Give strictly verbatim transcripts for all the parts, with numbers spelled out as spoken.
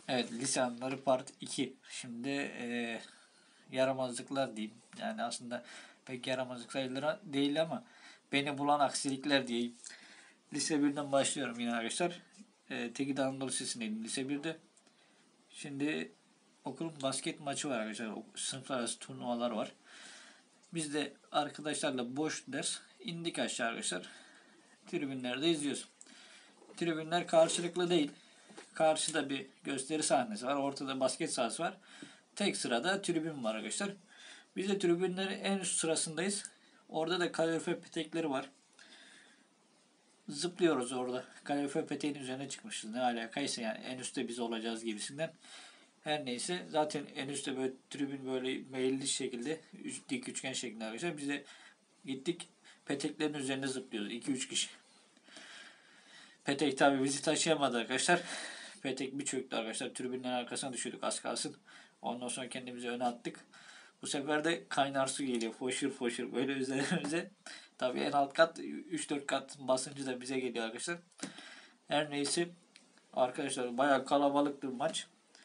Evet, lise anıları part iki. Şimdi e, yaramazlıklar diyeyim. Yani aslında pek yaramazlık sayılır değil ama beni bulan aksilikler diyeyim. Lise birden başlıyorum yine arkadaşlar. E, Tekirdağ Anadolu Lisesi'ndeydim lise birde. Şimdi okulun basket maçı var arkadaşlar. Sınıflar arası turnuvalar var. Biz de arkadaşlarla boş ders indik aşağı arkadaşlar. Tribünlerde izliyoruz. Tribünler karşılıklı değil. Karşıda bir gösteri sahnesi var. Ortada basket sahası var. Tek sırada tribün var arkadaşlar. Biz de tribünlerin en üst sırasındayız. Orada da kalorifer petekleri var. Zıplıyoruz orada. Kalorifer peteğin üzerine çıkmışız. Ne alakaysa yani en üstte biz olacağız gibisinden. Her neyse zaten en üstte böyle tribün böyle meyilli şekilde dik üçgen şeklinde arkadaşlar. Biz de gittik peteklerin üzerinde zıplıyoruz. iki üç kişi. Petek tabi bizi taşıyamadı arkadaşlar. Petek bir çöktü arkadaşlar. Tribünlerin arkasına düşürdük az kalsın. Ondan sonra kendimizi öne attık. Bu sefer de kaynar su geliyor. Foşur foşur böyle üzerimize. Tabii en alt kat üç dört kat basıncı da bize geliyor arkadaşlar. Her neyse arkadaşlar bayağı kalabalıktı maç.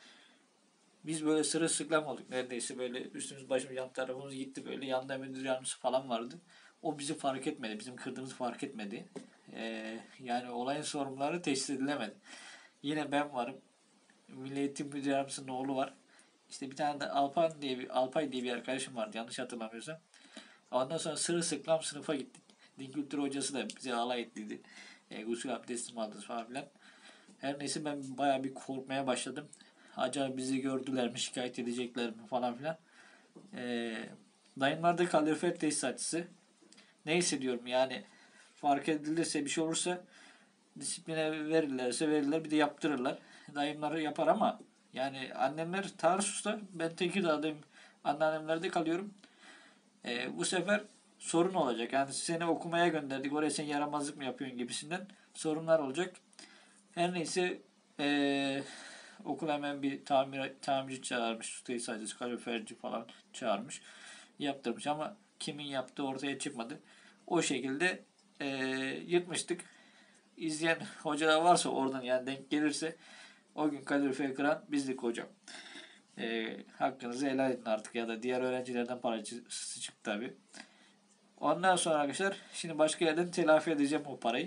Biz böyle sırılsıklam olduk neredeyse, böyle üstümüz başımız yan tarafımız gitti, böyle yanında müdür yardımcısı falan vardı. O bizi fark etmedi. Bizim kırdığımızı fark etmedi. Ee, yani olayın sorumluları teşhis edilemedi. Yine ben varım. Milli Eğitim Müdür Yardımcısının oğlu var. İşte bir tane de Alpan diye bir Alpay diye bir arkadaşım vardı yanlış hatırlamıyorsam. Ondan sonra sırılsıklam sınıfa gittik. Din kültürü hocası da bize alay ettiydi. E, gusül abdestimi aldınız falan filan. Her neyse ben bayağı bir korkmaya başladım. Acaba bizi gördüler mi, şikayet edecekler mi falan filan. E, dayımlarda kalorifer tesisatçısı. Neyse diyorum yani fark edilirse bir şey olursa disipline verirlerse verirler, bir de yaptırırlar. Dayımları yapar ama yani annemler Tarsus'ta, ben Tekirdağ'dayım. Anneannemlerde kalıyorum. E, bu sefer sorun olacak. Yani seni okumaya gönderdik. Oraya sen yaramazlık mı yapıyorsun gibisinden sorunlar olacak. Her neyse e, okul hemen bir tamir, tamirci çağırmış. Su tesisatçısı, kaloriferci falan çağırmış. Yaptırmış ama kimin yaptığı ortaya çıkmadı. O şekilde e, yırtmıştık. İzleyen hocalar varsa oradan yani denk gelirse o gün kaloriferi kıran bizdik hocam. E, hakkınızı helal edin artık, ya da diğer öğrencilerden parası çıktı tabi. Ondan sonra arkadaşlar şimdi başka yerden telafi edeceğim o parayı.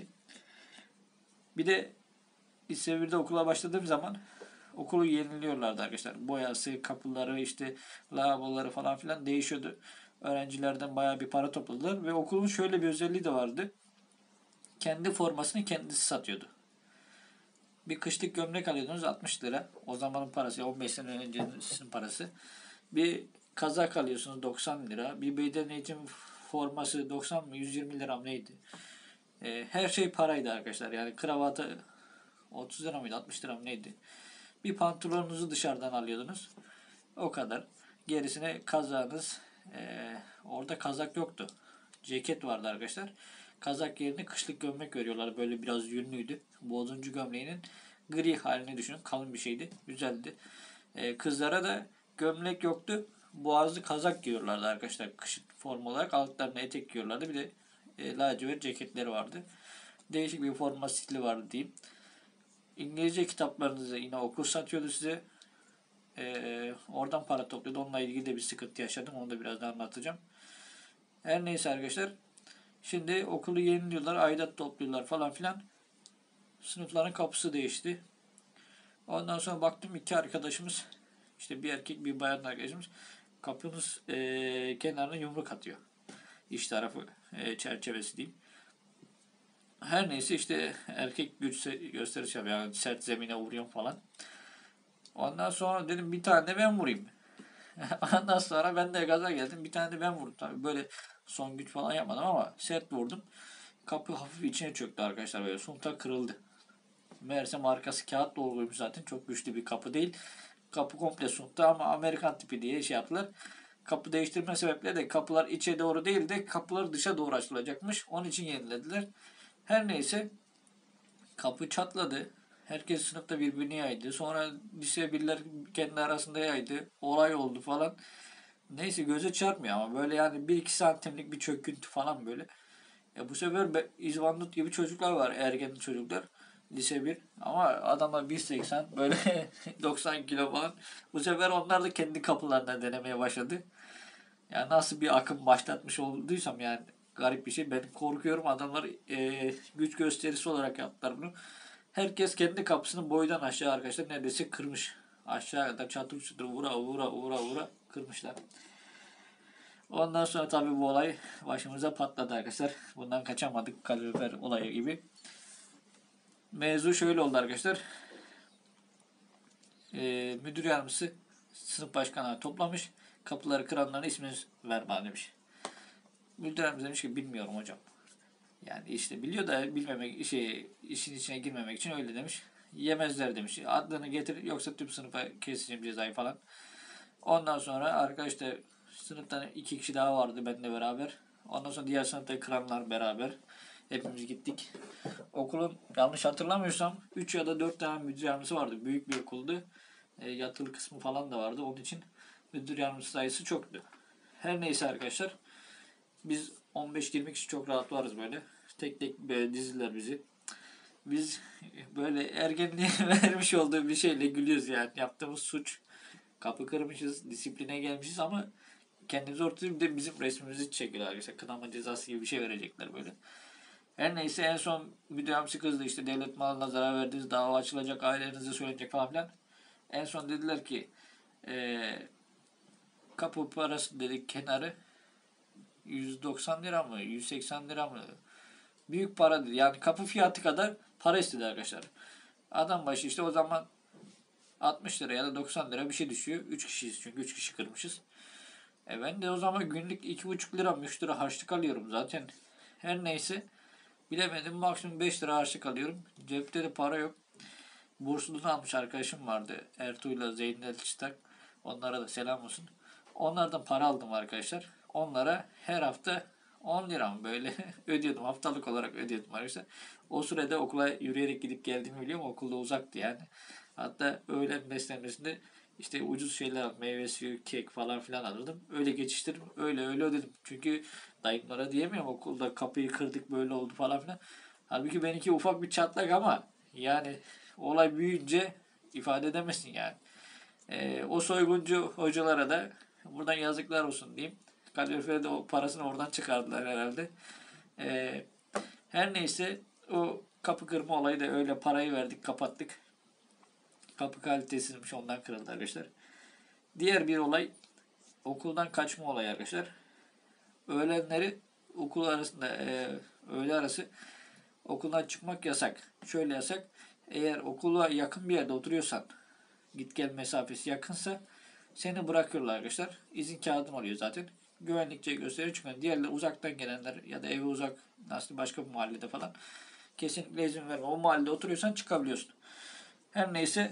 Bir de lise birde okula başladığım zaman okulu yeniliyorlardı arkadaşlar. Boyası, kapıları, işte lavaboları falan filan değişiyordu. Öğrencilerden bayağı bir para topladılar ve okulun şöyle bir özelliği de vardı. Kendi formasını kendisi satıyordu. Bir kışlık gömlek alıyordunuz altmış lira. O zamanın parası, on beş sene öncesinin parası. Bir kazak alıyorsunuz doksan lira. Bir beden eğitim forması doksan mı yüz yirmi lira mı neydi? E, her şey paraydı arkadaşlar. Yani kravatı otuz lira mıydı altmış lira mı neydi? Bir pantolonunuzu dışarıdan alıyordunuz. O kadar. Gerisine kazağınız. E, orada kazak yoktu. Ceket vardı arkadaşlar. Kazak yerine kışlık gömlek veriyorlar. Böyle biraz yünlüydü. Bu oduncu gömleğinin gri halini düşünün. Kalın bir şeydi. Güzeldi. E, kızlara da gömlek yoktu. Boğazlı kazak giyiyorlardı arkadaşlar. Kışın form olarak. Altlarına etek giyiyorlardı. Bir de e, lacivert ceketleri vardı. Değişik bir forma stili vardı diyeyim. İngilizce kitaplarınızı yine okul satıyordu size. Ee, oradan para topluyordu. Onunla ilgili de bir sıkıntı yaşadım. Onu da biraz daha anlatacağım. Her neyse arkadaşlar. Şimdi okulu yeniliyorlar. Aidat topluyorlar falan filan. Sınıfların kapısı değişti. Ondan sonra baktım iki arkadaşımız, işte bir erkek bir bayan arkadaşımız kapının e, kenarına yumruk atıyor. İç tarafı e, çerçevesi diyeyim. Her neyse işte erkek güç gösteriş yapıyor. Yani sert zemine vuruyorum falan. Ondan sonra dedim bir tane de ben vurayım. Ondan sonra ben de gaza geldim. Bir tane de ben vurdum. Tabii böyle son güç falan yapmadım ama sert vurdum. Kapı hafif içine çöktü arkadaşlar, böyle sunta kırıldı. Meğersem arkası kağıt dolguymuş zaten. Çok güçlü bir kapı değil. Kapı komple sunta ama Amerikan tipi diye şey yaptılar. Kapı değiştirme sebepleri de kapılar içe doğru değil de kapılar dışa doğru açılacakmış. Onun için yenilediler. Her neyse kapı çatladı. Herkes sınıfta birbirini yaydı. Sonra lise birler kendi arasında yaydı. Olay oldu falan. Neyse göze çarpmıyor ama böyle yani bir iki santimlik bir çöküntü falan böyle. Ya bu sefer be, İzbandut gibi çocuklar var, ergen çocuklar. Lise bir. Ama adamlar bir seksen böyle doksan kilo falan. Bu sefer onlar da kendi kapılarına denemeye başladı. Yani nasıl bir akım başlatmış olduysam yani garip bir şey. Ben korkuyorum, adamlar e, güç gösterisi olarak yaptılar bunu. Herkes kendi kapısını boydan aşağı arkadaşlar neredeyse kırmış. Aşağıda çatır çutur vura vura vura vura kırmışlar. Ondan sonra tabii bu olay başımıza patladı arkadaşlar. Bundan kaçamadık, kalorifer olayı gibi. Mevzu şöyle oldu arkadaşlar. Ee, müdür yardımcısı sınıf başkanları toplamış. Kapıları kıranların ismini ver bana demiş. Müdür yardımcısı demiş ki bilmiyorum hocam. Yani işte biliyor da bilmemek, şey, işin içine girmemek için öyle demiş. Yemezler demiş. Adını getir yoksa tüm sınıfa keseceğim cezayı falan. Ondan sonra arkadaşlar sınıftan iki kişi daha vardı benimle beraber. Ondan sonra diğer sınıfta kıranlar beraber. Hepimiz gittik. Okulun yanlış hatırlamıyorsam üç ya da dört tane müdür yardımcısı vardı. Büyük bir okuldu. E, yatılı kısmı falan da vardı. Onun için müdür yardımcısı sayısı çoktu. Her neyse arkadaşlar. Biz on beş yirmi kişi çok rahat varız böyle. Tek tek böyle diziler bizi. Biz böyle ergenliğe vermiş olduğu bir şeyle gülüyoruz yani. Yaptığımız suç. Kapı kırmışız, disipline gelmişiz ama kendimizi ortaya bir de bizim resmimizi çekiyorlar. İşte kınama cezası gibi bir şey verecekler böyle. Her neyse en son müdür yardımcısı kızdı, işte devlet malına zarar verdiniz, dava açılacak, ailenize söylenecek falan filan. En son dediler ki ee, kapı parası dedik kenarı yüz doksan lira mı yüz seksen lira mı, büyük para dedi. Yani kapı fiyatı kadar para istedi arkadaşlar. Adam başı işte o zaman altmış lira ya da doksan lira bir şey düşüyor. üç kişiyiz çünkü üç kişi kırmışız. E ben de o zaman günlük iki buçuk lira üç lira harçlık alıyorum zaten. Her neyse bilemedim, maksimum beş lira harçlık alıyorum. Cepte de para yok. Burslu'dan almış arkadaşım vardı. Ertuğ'la Zeynel Çıtak. Onlara da selam olsun. Onlardan para aldım arkadaşlar. Onlara her hafta on lira mı böyle ödüyordum. Haftalık olarak ödüyordum arkadaşlar. O sürede okula yürüyerek gidip geldiğimi biliyorum. Okulda uzaktı yani. Hatta öğlen beslenmesinde işte ucuz şeyler aldım. Meyve suyu, kek falan filan alırdım. Öyle geçiştirdim. Öyle öyle ödedim. Çünkü dayımlara diyemiyorum okulda kapıyı kırdık böyle oldu falan filan. Halbuki benimki ufak bir çatlak ama yani olay büyüyünce ifade edemezsin yani. Ee, o soyguncu hocalara da buradan yazıklar olsun diyeyim. Kalorifer de o parasını oradan çıkardılar herhalde. Ee, her neyse o kapı kırma olayı da öyle, parayı verdik kapattık. Kapı kalitesizmiş, ondan kırıldı arkadaşlar. Diğer bir olay okuldan kaçma olayı arkadaşlar. Öğlenleri okul arasında e, öğle arası okuldan çıkmak yasak. Şöyle yasak. Eğer okula yakın bir yerde oturuyorsan, git gel mesafesi yakınsa seni bırakıyorlar arkadaşlar. İzin kağıdın oluyor zaten. Güvenlikçe gösteriyor çünkü diğerleri uzaktan gelenler ya da evi uzak, nasıl başka bir mahallede falan kesinlikle izin verme. O mahallede oturuyorsan çıkabiliyorsun. Her neyse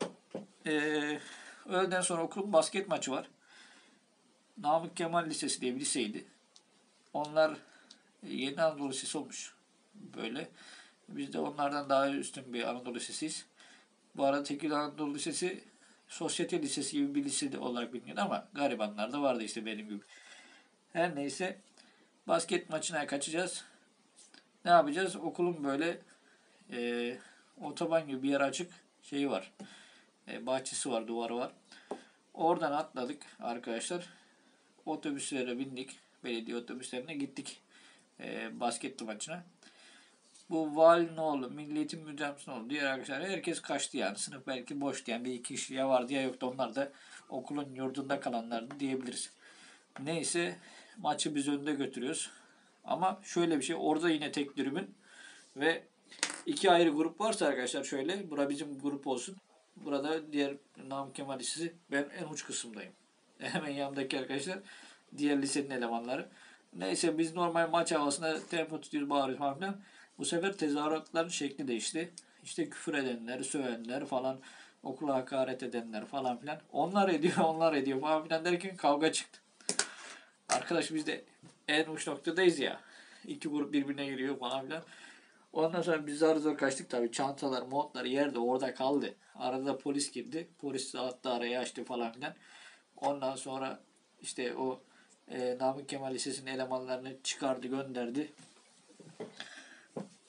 ee, öğleden sonra okulun basket maçı var. Namık Kemal Lisesi diye bir liseydi. Onlar Yeni Anadolu Lisesi olmuş. Böyle. Biz de onlardan daha üstün bir Anadolu Lisesiyiz. Bu arada Tekirdağ Anadolu Lisesi sosyete lisesi gibi bir lise olarak biliniyordu ama garibanlar da vardı işte benim gibi. Her neyse basket maçına kaçacağız. Ne yapacağız? Okulun böyle e, otoban gibi bir yer açık şeyi var. E, bahçesi var, duvarı var. Oradan atladık arkadaşlar. Otobüslere bindik. Belediye otobüslerine gittik e, basket maçına. Bu valinin oğlu, Milli Eğitim Müdürlüğü'nün oğlu, diğer arkadaşlar herkes kaçtı yani. Sınıf belki boştu yani, bir iki kişi ya vardı ya yoktu. Onlar da okulun yurdunda kalanlardı diyebiliriz. Neyse maçı biz önde götürüyoruz. Ama şöyle bir şey, orada yine tek tribün ve iki ayrı grup varsa arkadaşlar şöyle, bura bizim grup olsun. Burada diğer Namık Kemal Lisesi, ben en uç kısımdayım. Hemen yanımdaki arkadaşlar diğer lisenin elemanları. Neyse biz normal maç havasında tempo tutuyoruz, bağırıyoruz falan filan. Bu sefer tezahüratların şekli değişti. İşte küfür edenler, sövenler falan, okula hakaret edenler falan filan. Onlar ediyor, onlar ediyor falan filan derken kavga çıktı. Arkadaş biz de en uç noktadayız ya. İki grup birbirine giriyor falan filan. Ondan sonra biz zar zor kaçtık tabii. Çantalar, montlar yerde orada kaldı. Arada polis girdi. Polis hatta arayı açtı falan filan. Ondan sonra işte o e, Namık Kemal Lisesi'nin elemanlarını çıkardı, gönderdi.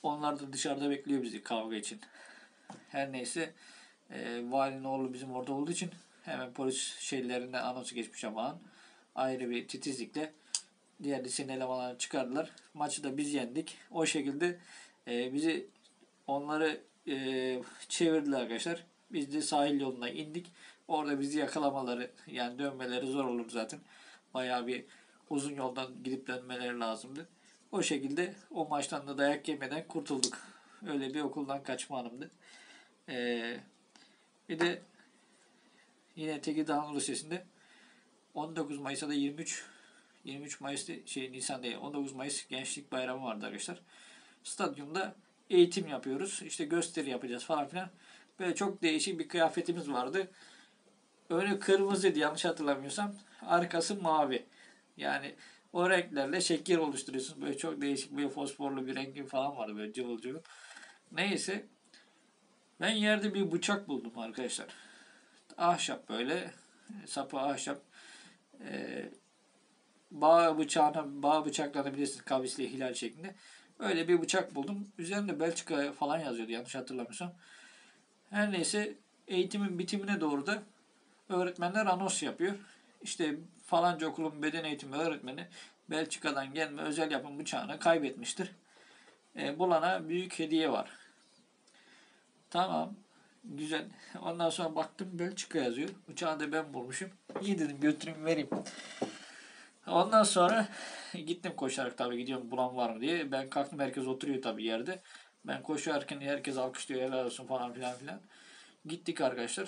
Onlar da dışarıda bekliyor bizi kavga için. Her neyse e, valinin oğlu bizim orada olduğu için hemen polis şeylerinden anonsu geçmiş ama ayrı bir titizlikle diğer lisenin elemanlarını çıkardılar. Maçı da biz yendik. O şekilde e, bizi onları e, çevirdiler arkadaşlar. Biz de sahil yoluna indik. Orada bizi yakalamaları yani dönmeleri zor olur zaten. Bayağı bir uzun yoldan gidip dönmeleri lazımdı. O şekilde o maçtan da dayak yemeden kurtulduk. Öyle bir okuldan kaçma anımdı. Ee, bir de yine Tekirdağ Anadolu Lisesi'nde on dokuz Mayıs'ta da yirmi üç yirmi üç Mayıs'ta şey Nisan değil on dokuz Mayıs Gençlik Bayramı vardı arkadaşlar. Stadyumda eğitim yapıyoruz. İşte gösteri yapacağız falan filan. Böyle çok değişik bir kıyafetimiz vardı. Önü kırmızıydı yanlış hatırlamıyorsam. Arkası mavi. Yani o renklerle şekil oluşturuyorsunuz. Böyle çok değişik bir fosforlu bir rengi falan vardı böyle cıvıl cıvıl. Neyse. Ben yerde bir bıçak buldum arkadaşlar. Ahşap böyle. Sapı ahşap. Ee, bağ bıçağına, bağ bıçaklarını bilirsiniz kavisli hilal şeklinde. Öyle bir bıçak buldum. Üzerinde Belçika falan yazıyordu yanlış hatırlamıyorsam. Her neyse eğitimin bitimine doğru da öğretmenler anons yapıyor. İşte falanca okulun beden eğitimi öğretmeni Belçika'dan gelme özel yapım bıçağını kaybetmiştir. E, bulana büyük hediye var. Tamam. Güzel. Ondan sonra baktım Belçika yazıyor. Bıçağı da ben bulmuşum. İyi dedim götüreyim vereyim. Ondan sonra gittim koşarak tabii gidiyorum bulan var mı diye. Ben kalktım herkes oturuyor tabii yerde. Ben koşarken herkes alkışlıyor helal olsun falan filan filan. Gittik arkadaşlar.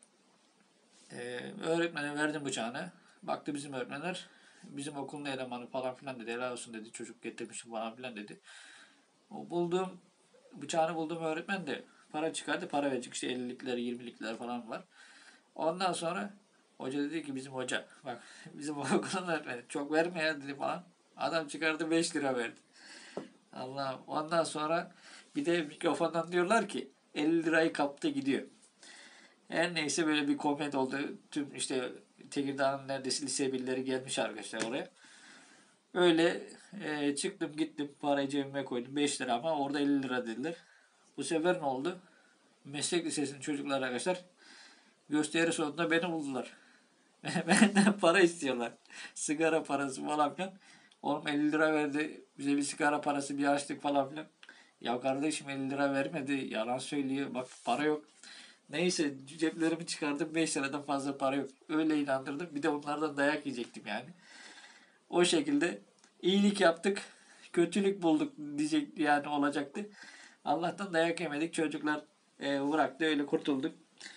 Ee, öğretmene verdim bıçağını. Baktı bizim öğretmenler. Bizim okulun elemanı falan filan dedi. Helal olsun dedi. Çocuk getirmişim falan filan dedi. O bulduğum bıçağını bulduğum öğretmen de para çıkardı. Para verecek işte ellilikler yirmilikler falan var. Ondan sonra hoca dedi ki bizim hoca bak bizim okulun öğretmeni çok verme ya dedi falan. Adam çıkardı beş lira verdi. Allah'ım. Ondan sonra bir de mikrofondan diyorlar ki elli lirayı kaptı gidiyor. Her neyse böyle bir komedi oldu. Tüm işte Tekirdağ'ın neredeyse lise birleri gelmiş arkadaşlar oraya. Öyle e, çıktım gittim parayı cebime koydum beş lira ama orada elli lira dediler. Bu sefer ne oldu? Meslek lisesinin çocuklar arkadaşlar gösteri sonunda beni buldular. Benden para istiyorlar. Sigara parası falan filan. Oğlum elli lira verdi. Bize bir sigara parası bir açtık falan filan. Ya kardeşim elli lira vermedi. Yalan söylüyor. Bak para yok. Neyse ceplerimi çıkardım. beş liradan fazla para yok. Öyle inandırdım. Bir de onlardan dayak yiyecektim yani. O şekilde iyilik yaptık. Kötülük bulduk diyecek yani olacaktı. Allah'tan dayak yemedik. Çocuklar e, bıraktı. Öyle kurtulduk.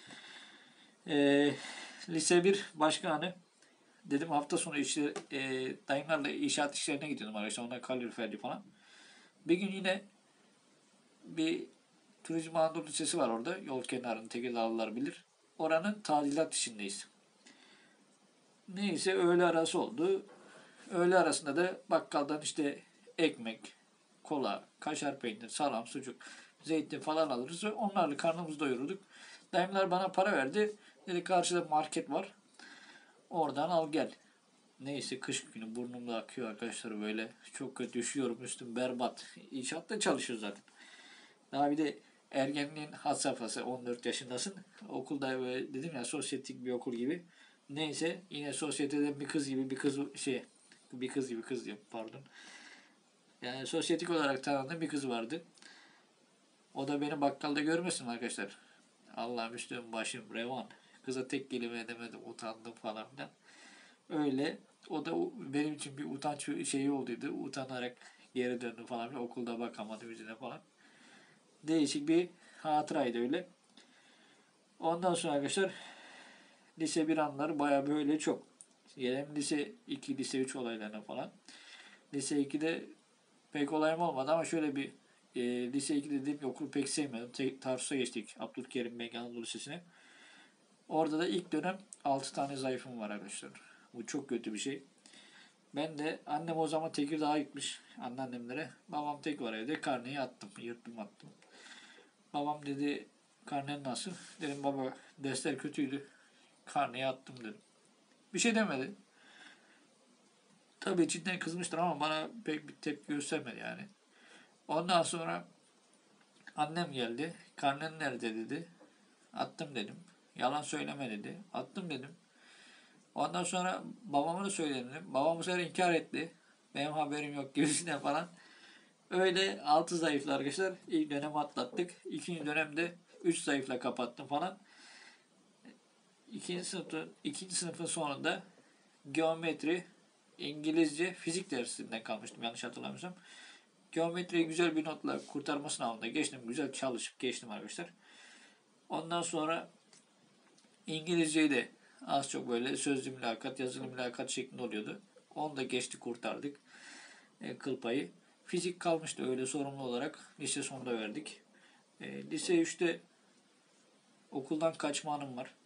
E, lise bir başkanı dedim hafta sonu işte e, dayımlarla inşaat işlerine gidiyordum arkadaşlar. Onlar kaloriferli falan. Bir gün yine bir Turizm Anadolu Lisesi var orada. Yol kenarında Tekirdağlılar bilir. Oranın tadilat işindeyiz. Neyse öğle arası oldu. Öğle arasında da bakkaldan işte ekmek, kola, kaşar peynir, salam, sucuk, zeytin falan alırız. Onlarla karnımızı doyururduk. Dayımlar bana para verdi. Dedi karşıda market var. Oradan al gel. Neyse kış günü burnumda akıyor arkadaşlar böyle. Çok kötü üşüyorum üstüm berbat. İnşaatta çalışıyor zaten. Daha bir de ergenliğin had safhası on dört yaşındasın. Okulda böyle dedim ya sosyetik bir okul gibi. Neyse yine sosyeteden bir kız gibi bir kız şey bir kız gibi kız diyorum pardon. Yani sosyetik olarak tanıdığım bir kız vardı. O da beni bakkalda görmesin arkadaşlar. Allah'ım üstüm başım revan. Kıza tek kelime edemedim utandım falan filan. Öyle o da benim için bir utanç şeyi olduydu. Utanarak geri döndüm falan filan. Okulda bakamadım yüzüne falan. Değişik bir hatıraydı öyle. Ondan sonra arkadaşlar lise bir anları baya böyle çok. Gelelim lise iki, lise üç olaylarına falan. Lise ikide pek olayım olmadı ama şöyle bir e, lise ikide dediğim ki okulu pek sevmedim. Tarsus'a geçtik. Abdülkerim Bey Anadolu Lisesi'ne. Orada da ilk dönem altı tane zayıfım var arkadaşlar. Bu çok kötü bir şey. Ben de annem o zaman Tekirdağ'a gitmiş anneannemlere. Babam tek var evde. Karneyi attım. Yırttım attım. Babam dedi karnen nasıl? Dedim baba dersler kötüydü. Karneyi attım dedim. Bir şey demedi. Tabii içinden kızmıştır ama bana pek bir tepki göstermedi yani. Ondan sonra Annem geldi. Karnen nerede dedi. Attım dedim. Yalan söyleme dedi. Attım dedim. Ondan sonra babama da söyledim. Babam bu sefer inkar etti. Benim haberim yok gibisinden falan. Öyle altı zayıfla arkadaşlar. İlk dönemi atlattık. İkinci dönemde üç zayıfla kapattım falan. İkinci sınıfın, ikinci sınıfın sonunda geometri, İngilizce, fizik dersinden kalmıştım yanlış hatırlamıyorsam. Geometriyi güzel bir notla kurtarma sınavında geçtim. Güzel çalışıp geçtim arkadaşlar. Ondan sonra İngilizceyi de az çok böyle sözlü mülakat, yazılı mülakat şeklinde oluyordu. Onu da geçti kurtardık. E, kıl payı. Fizik kalmıştı öyle sorumlu olarak. Lise sonunda verdik. E, lise üçte okuldan kaçma anım var.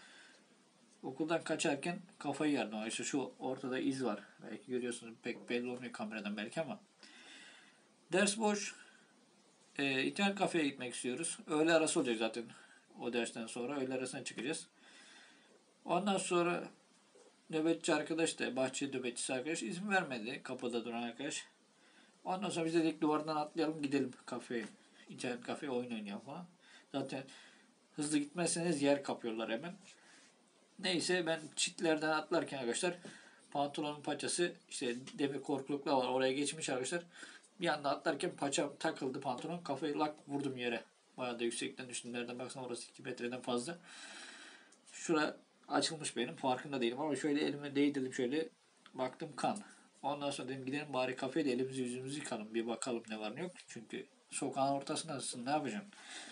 Okuldan kaçarken kafayı yerdim. İşte şu ortada iz var. Belki görüyorsunuz, pek belli olmuyor kameradan belki ama. Ders boş. E, internet kafeye gitmek istiyoruz. Öğle arası olacak zaten. O dersten sonra öğle arasına çıkacağız. Ondan sonra nöbetçi arkadaş da, bahçe nöbetçisi arkadaş izin vermedi. Kapıda duran arkadaş. Ondan sonra biz dedik duvardan atlayalım gidelim kafeye. İnternet kafeye oyun oynayalım falan. Zaten hızlı gitmezseniz yer kapıyorlar hemen. Neyse ben çitlerden atlarken arkadaşlar pantolonun paçası işte demir korkulukla var oraya geçmiş arkadaşlar. Bir anda atlarken paçam takıldı pantolon. Kafayı lak vurdum yere. Bayağı da yüksekten düştüm. Nereden baksana orası iki metreden fazla. Şura açılmış benim. Farkında değilim ama şöyle elime değdirdim şöyle. Baktım kan. Ondan sonra dedim gidelim bari kafeye de elimizi yüzümüzü yıkalım. Bir bakalım ne var ne yok. Çünkü sokağın ortasındasın. Ne yapacaksın?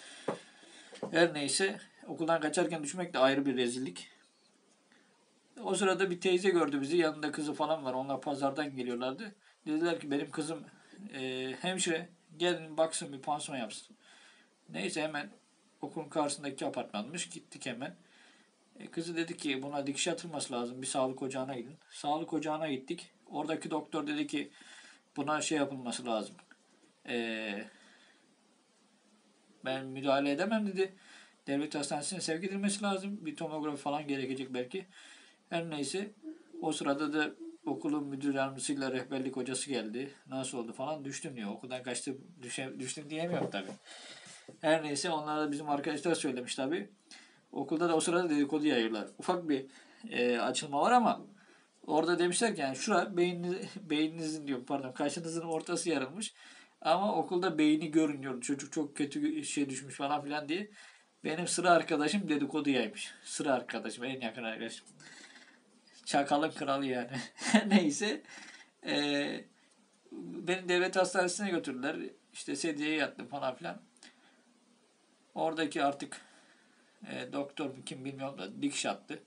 Her neyse okuldan kaçarken düşmek de ayrı bir rezillik. O sırada bir teyze gördü bizi. Yanında kızı falan var. Onlar pazardan geliyorlardı. Dediler ki benim kızım e, hemşire gelin baksın bir pansuman yapsın. Neyse hemen okulun karşısındaki apartmanmış. Gittik hemen. E, kızı dedi ki buna dikiş atılması lazım. Bir sağlık ocağına gidin. Sağlık ocağına gittik. Oradaki doktor dedi ki buna şey yapılması lazım. E, ben müdahale edemem dedi. Devlet hastanesine sevk edilmesi lazım. Bir tomografi falan gerekecek belki. Her neyse o sırada da okulun müdür yardımcısıyla rehberlik hocası geldi. Nasıl oldu falan düştüm diyor. Okuldan kaçtım düşe, düştüm diyemiyorum tabii. Her neyse onlar da bizim arkadaşlar söylemiş tabii. Okulda da o sırada dedikodu yayıyorlar. Ufak bir e, açılma var ama orada demişler ki yani şura beyniniz, beyninizin diyorum pardon kaşınızın ortası yarılmış. Ama okulda beyni görünüyor. Çocuk çok kötü şey düşmüş falan filan diye. Benim sıra arkadaşım dedikodu yaymış. Sıra arkadaşım en yakın arkadaşım. Çakalın kralı yani. Neyse. E, beni devlet hastanesine götürdüler. İşte sedyeye yattım falan filan. Oradaki artık e, doktor mu kim bilmiyorum da dikiş attı.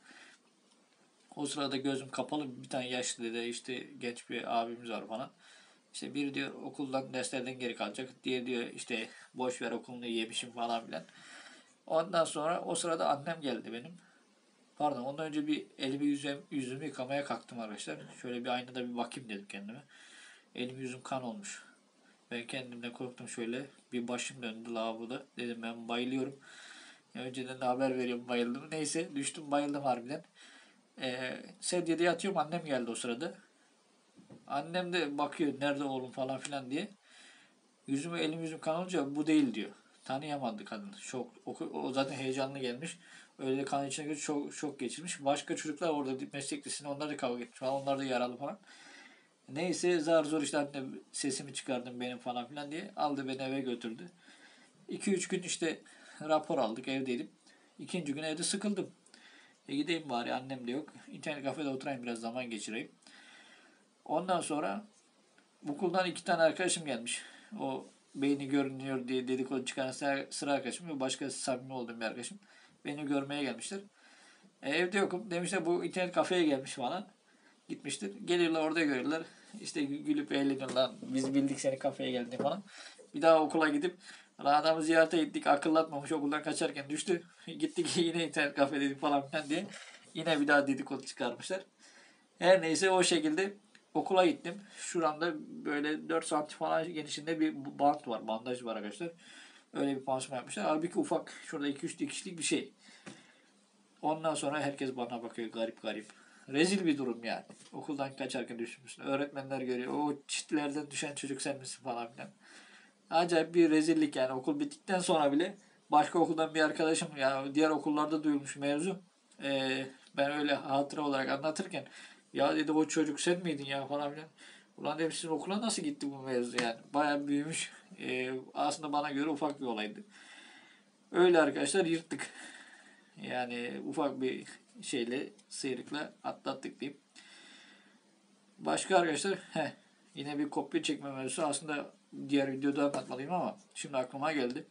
O sırada gözüm kapalı bir tane yaşlı dede işte genç bir abimiz var falan. İşte biri diyor okuldan derslerden geri kalacak. Diğeri diyor işte boş ver okulunu yemişim falan filan. Ondan sonra o sırada annem geldi benim. Pardon ondan önce bir elimi yüzüm, yüzümü yıkamaya kalktım arkadaşlar. Şöyle bir aynada bir bakayım dedim kendime. Elim yüzüm kan olmuş. Ben kendimden korktum şöyle. Bir başım döndü lavaboda. Dedim ben bayılıyorum. Önceden de haber veriyorum bayıldım. Neyse düştüm bayıldım harbiden. Ee, sedyede yatıyorum annem geldi o sırada. Annem de bakıyor nerede oğlum falan filan diye. Yüzümü elim yüzüm kan olunca bu değil diyor. Tanıyamadı kadın. Şok. O, o zaten heyecanlı gelmiş. Öyle kan içine göre çok şok geçirmiş. Başka çocuklar orada meslek lisesinde onlar da kavga etmiş falan. Onlar da yaralı falan. Neyse zar zor işte annem sesimi çıkardım benim falan filan diye. Aldı beni eve götürdü. iki üç gün işte rapor aldık evdeydim. İkinci gün evde sıkıldım. E gideyim bari annem de yok. İnternet kafede oturayım biraz zaman geçireyim. Ondan sonra okuldan iki tane arkadaşım gelmiş. O beyni görünüyor diye dedikodu çıkaran sıra arkadaşım ve başka samimi olduğum bir arkadaşım. Beni görmeye gelmişler. E, evde yokum. Demişler bu internet kafeye gelmiş falan. Gitmiştir. Geliyorlar orada görüyorlar. İşte gülüp eğleniyorlar. Biz bildik seni kafeye geldiğini falan. Bir daha okula gidip adamı ziyarete gittik. Akıllatmamış okuldan kaçarken düştü. Gittik yine internet kafedeydik falan filan diye. Yine bir daha dedikodu çıkarmışlar. Her neyse o şekilde okula gittim. Şuramda böyle dört santim falan genişliğinde bir bant var. Bandaj var arkadaşlar. Öyle bir pansuman yapmışlar. Halbuki ufak şurada iki üç dikişlik bir şey. Ondan sonra herkes bana bakıyor garip garip. Rezil bir durum yani. Okuldan kaçarken düşmüşsün. Öğretmenler görüyor. O çitlerden düşen çocuk sen misin falan filan. acayip bir rezillik yani. Okul bittikten sonra bile başka okuldan bir arkadaşım, ya diğer okullarda duyulmuş mevzu. Ee, ben öyle hatıra olarak anlatırken, ya dedi o çocuk sen miydin ya falan filan. Ulan dedim sizin okula nasıl gitti bu mevzu yani. Bayağı büyümüş. Ee, aslında bana göre ufak bir olaydı. Öyle arkadaşlar yırttık. Yani ufak bir şeyle, sıyrıkla atlattık diyeyim. Başka arkadaşlar, heh, yine bir kopya çekme mevzusu. Aslında diğer videoda anlatmalıyım ama şimdi aklıma geldi.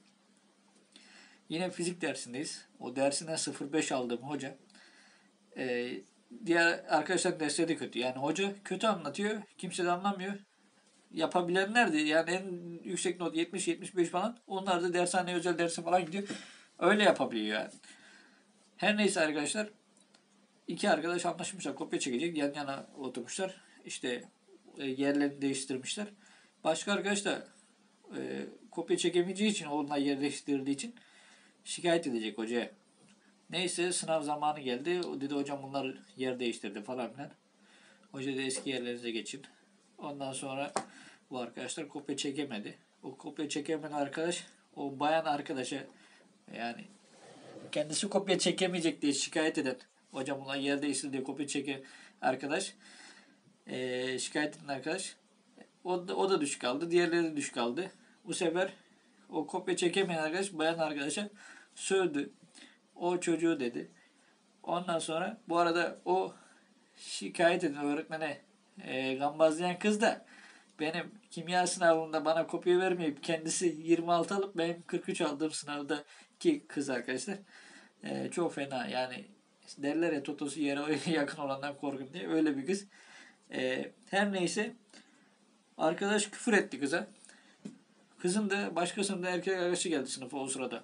Yine fizik dersindeyiz. O dersinden sıfır beş aldığım hoca. Ee, diğer arkadaşlar dersleri de kötü. Yani hoca kötü anlatıyor. Kimse de anlamıyor. Yapabilenler de yani en yüksek not yetmiş yetmiş beş falan. Onlar da dershane özel derse falan gidiyor. Öyle yapabiliyor yani. Her neyse arkadaşlar. İki arkadaş anlaşmışlar. Kopya çekecek. Yan yana oturmuşlar. İşte e, yerlerini değiştirmişler. Başka arkadaş da e, kopya çekemeyeceği için, onunla yer değiştirdiği için şikayet edecek hocaya. Neyse sınav zamanı geldi. O dedi hocam bunlar yer değiştirdi falan filan. Hoca da eski yerlerinize geçin. Ondan sonra bu arkadaşlar kopya çekemedi. O kopya çekemeyen arkadaş o bayan arkadaşa, yani kendisi kopya çekemeyecek diye şikayet eden, hocam bunlar yer değiştirdi diye kopya çeken arkadaş, ee, şikayet eden arkadaş o da, o da düşük aldı. Diğerleri de düşük aldı. Bu sefer o kopya çekemeyen arkadaş bayan arkadaşa sövdü. O çocuğu dedi. Ondan sonra bu arada o şikayet eden öğretmene e, gambazlayan kız da benim kimya sınavında bana kopya vermeyip kendisi yirmi altı alıp benim kırk üç aldığım sınavda ki kız arkadaşlar. E, çok fena yani, derler ya totosu yere yakın olandan korkun diye, öyle bir kız. E, her neyse arkadaş küfür etti kıza. Kızın da başkasının da erkek arkadaşı geldi sınıfa o sırada.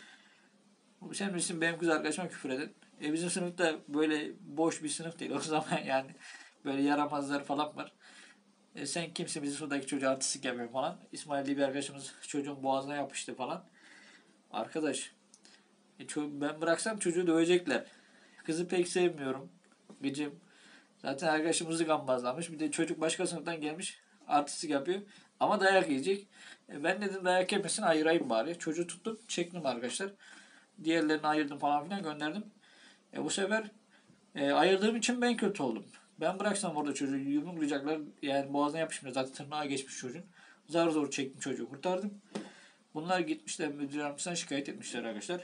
Sen misin benim kız arkadaşıma küfür eden? E bizim sınıfta böyle boş bir sınıf değil o zaman yani. Böyle yaramazlar falan var. E sen kimsin bizim sınıftaki çocuğa artistik yapıyor falan. İsmail diye bir arkadaşımız çocuğun boğazına yapıştı falan. Arkadaş e ben bıraksam çocuğu dövecekler. Kızı pek sevmiyorum. Gıcım. Zaten arkadaşımızı gambazlamış. Bir de çocuk başka sınıftan gelmiş. Artistik yapıyor. Ama dayak yiyecek. E ben dedim dayak yemesin ayırayım bari. Çocuğu tuttum çektim arkadaşlar. Diğerlerini ayırdım falan filan gönderdim. E bu sefer e, ayırdığım için ben kötü oldum. Ben bıraksam orada çocuğu yumruklayacaklar. Yani boğazına yapışmıyor. Zaten tırnağa geçmiş çocuğun. Zar zor çektim çocuğu kurtardım. Bunlar gitmişler müdür yardımcısına şikayet etmişler arkadaşlar.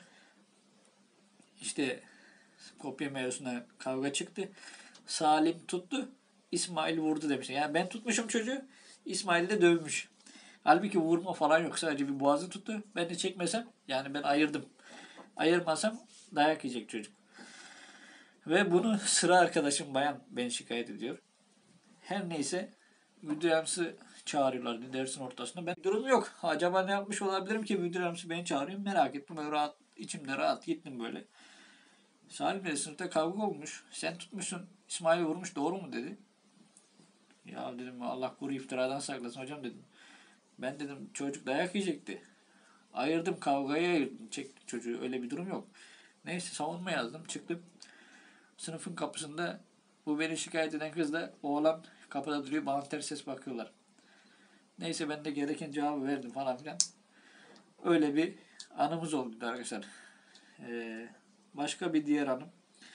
İşte kopya mevzusuna kavga çıktı. Salim tuttu. İsmail vurdu demişler. Yani ben tutmuşum çocuğu. İsmail de dövmüş. Halbuki vurma falan yok. Sadece bir boğazı tuttu. Ben de çekmesem, yani ben ayırdım. Ayırmasam dayak yiyecek çocuk. Ve bunu sıra arkadaşım bayan beni şikayet ediyor. Her neyse müdür yardımcısı çağırıyorlar dersin ortasında. Ben durum yok. Acaba ne yapmış olabilirim ki müdür yardımcısı beni çağırıyor. Merak ettim. Böyle rahat, içimde rahat gittim böyle. Salim dedi sınıfta kavga olmuş. Sen tutmuşsun. İsmail'i vurmuş. Doğru mu dedi. Ya dedim Allah koru iftiradan saklasın hocam dedim. Ben dedim çocuk dayak yiyecekti. Ayırdım, kavgayı ayırdım. Çektim çocuğu. Öyle bir durum yok. Neyse savunma yazdım. Çıktım. Sınıfın kapısında bu beni şikayet eden kız da oğlan kapıda duruyor. Bana ters ses bakıyorlar. Neyse ben de gereken cevabı verdim falan filan. Öyle bir anımız oldu arkadaşlar. Ee, başka bir diğer anım.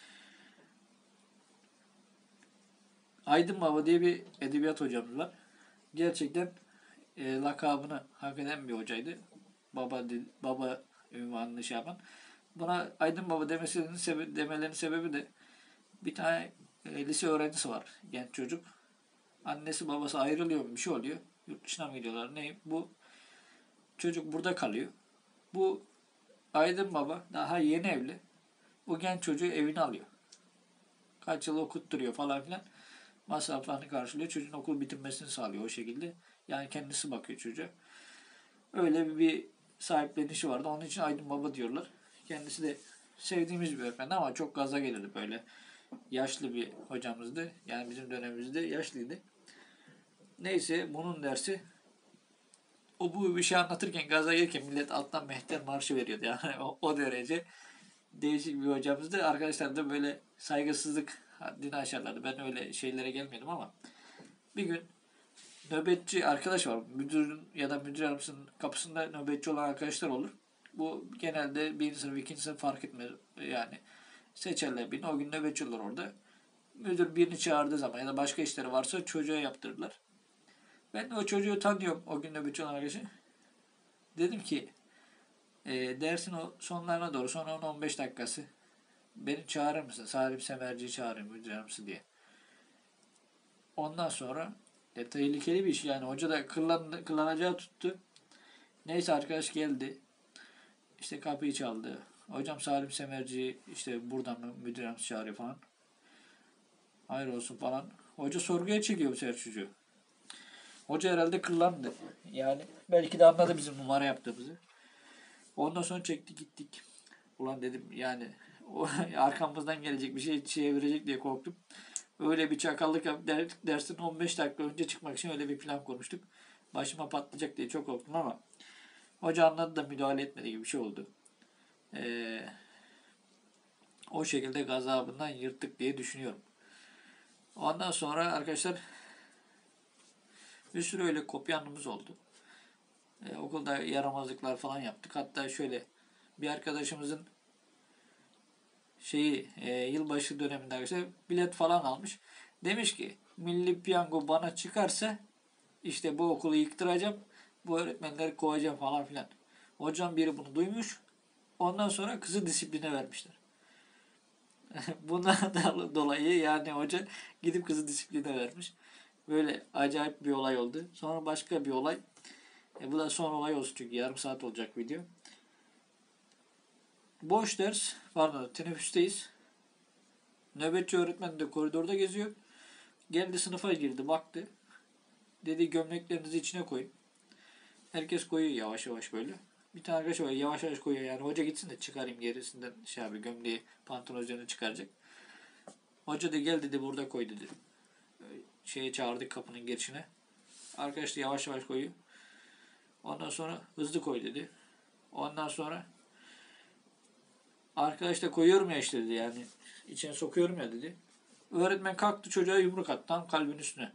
Aydın Baba diye bir edebiyat hocamız var. Gerçekten e, lakabını hak eden bir hocaydı. Baba baba ünvanını şey yapan. Buna Aydın Baba demesinin sebebi, demelerinin sebebi de bir tane e, lise öğrencisi var. Genç çocuk. Annesi babası ayrılıyor, bir şey oluyor. Yurt dışına mı gidiyorlar ne? Bu çocuk burada kalıyor. Bu Aydın Baba daha yeni evli. Bu genç çocuğu evine alıyor. Kaç yıl okutturuyor falan filan. Masraflarını karşılıyor. Çocuğun okul bitirmesini sağlıyor o şekilde. Yani kendisi bakıyor çocuğa. Öyle bir sahiplenişi vardı. Onun için Aydın Baba diyorlar. Kendisi de sevdiğimiz bir öğretmen ama çok gaza gelirdi böyle. Yaşlı bir hocamızdı. Yani bizim dönemimizde yaşlıydı. Neyse bunun dersi o bu bir şey anlatırken gaza gelirken millet alttan mehter marşı veriyordu. Yani o, o derece değişik bir hocamızdı. Arkadaşlar da böyle saygısızlık haddini aşarlardı. Ben öyle şeylere gelmiyordum ama bir gün nöbetçi arkadaş var. Müdürün ya da müdür yardımcısının kapısında nöbetçi olan arkadaşlar olur. Bu genelde birinci sınıf, ikinci sınıf fark etmez. Yani seçerler birini. O gün nöbetçi olur orada. Müdür birini çağırdığı zaman ya da başka işleri varsa çocuğa yaptırırlar. Ben de o çocuğu tanıyorum. O gün nöbetçi olan arkadaşı. Dedim ki e, dersin o sonlarına doğru son on on beş dakikası beni çağırır mısın? Salim Semerci'yi çağırayım müdür yardımcısı diye. Ondan sonra e, tehlikeli bir iş yani. Hoca da kıllan, kıllanacağı tuttu. Neyse arkadaş geldi. İşte kapıyı çaldı. Hocam Salim Semerci işte buradan mı müdür yardımcısı çağırıyor falan. Hayır olsun falan. Hoca sorguya çekiyor bu sefer çocuğu. Hoca herhalde kıllandı. Yani belki de anladı bizim numara yaptığımızı. Ondan sonra çektik gittik. Ulan dedim yani o arkamızdan gelecek bir şey çevirecek diye korktum. Öyle bir çakallık yap dersin on beş dakika önce çıkmak için öyle bir plan kurmuştuk. Başıma patlayacak diye çok korktum ama hoca anladı da müdahale etmedi gibi bir şey oldu. Ee, o şekilde gazabından yırttık diye düşünüyorum. Ondan sonra arkadaşlar bir sürü öyle kopyanımız oldu. Ee, okulda yaramazlıklar falan yaptık. Hatta şöyle bir arkadaşımızın şeyi e, yılbaşı döneminde arkadaşlar bilet falan almış. Demiş ki Milli Piyango bana çıkarsa işte bu okulu yıktıracağım. Bu öğretmenleri kovacağım falan filan. Hocam biri bunu duymuş. Ondan sonra kızı disipline vermişler. Bundan dolayı yani hoca gidip kızı disipline vermiş. Böyle acayip bir olay oldu. Sonra başka bir olay. E, bu da son olay olsun çünkü yarım saat olacak video. Boş ders, pardon teneffüsteyiz. Nöbetçi öğretmen de koridorda geziyor. Geldi sınıfa girdi baktı. Dedi gömleklerinizi içine koyun. Herkes koyuyor yavaş yavaş böyle. Bir tane arkadaş var yavaş yavaş koyuyor yani hoca gitsin de çıkarayım gerisinden şey abi gömleği pantolon üzerine çıkaracak. Hoca da gel dedi burada koy dedi. Şeye çağırdık kapının girişine. Arkadaş da yavaş yavaş koyuyor. Ondan sonra hızlı koy dedi. Ondan sonra arkadaş da koyuyorum ya işte dedi yani. İçine sokuyorum ya dedi. Öğretmen kalktı çocuğa yumruk attı tam kalbin üstüne.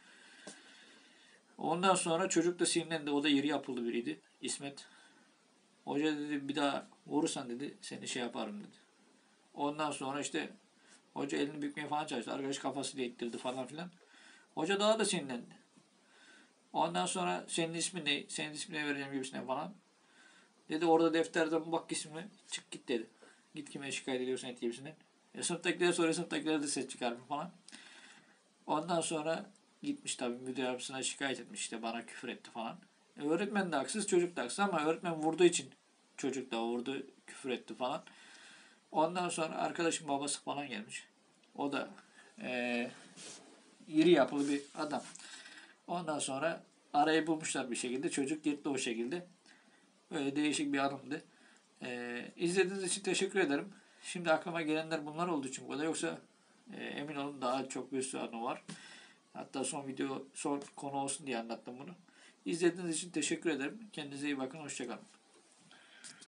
Ondan sonra çocuk da sinirlendi. O da iri yapıldı biriydi. İsmet. Hoca dedi bir daha vurursan dedi seni şey yaparım dedi. Ondan sonra işte hoca elini bükmeye falan çalıştı. Arkadaş kafasını ittirdi falan filan. Hoca daha da sinirlendi. Ondan sonra senin ismin ne? Senin ismini vereceğim gibisine falan. Dedi orada defterden bak ismine çık git dedi. Git kime şikayet ediyorsan et gibisinden. E, sınıftakilere soruyor sınıftakilere de ses çıkarmıyor falan. Ondan sonra gitmiş tabii müdür yardımcısına şikayet etmiş işte bana küfür etti falan. E, öğretmen de haksız çocuk da haksız ama öğretmen vurduğu için çocuk da vurdu küfür etti falan. Ondan sonra arkadaşım babası falan gelmiş. O da e, iri yapılı bir adam. Ondan sonra arayı bulmuşlar bir şekilde. Çocuk gitti o şekilde. Böyle değişik bir anımdı. E, izlediğiniz için teşekkür ederim. Şimdi aklıma gelenler bunlar olduğu için bu kadar. Yoksa e, emin olun daha çok bir sürü anı var. Hatta son video, son konu olsun diye anlattım bunu. İzlediğiniz için teşekkür ederim. Kendinize iyi bakın. Hoşçakalın.